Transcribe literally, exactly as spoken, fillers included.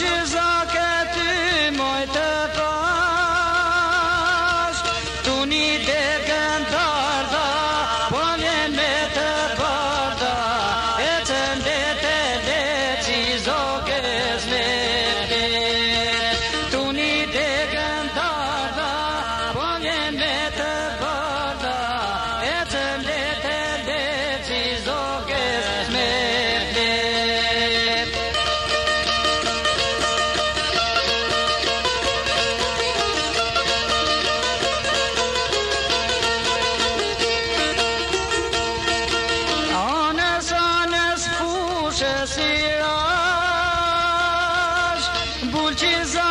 qëza ke ty moj të pash Tu një dekën tarda Po vjen me të barda E të ndete le që zogës me flet Tu një dekën tarda Po vjen me të barda E të ndete le që zogës me flet Anës, anës fushë si rash Bulqiza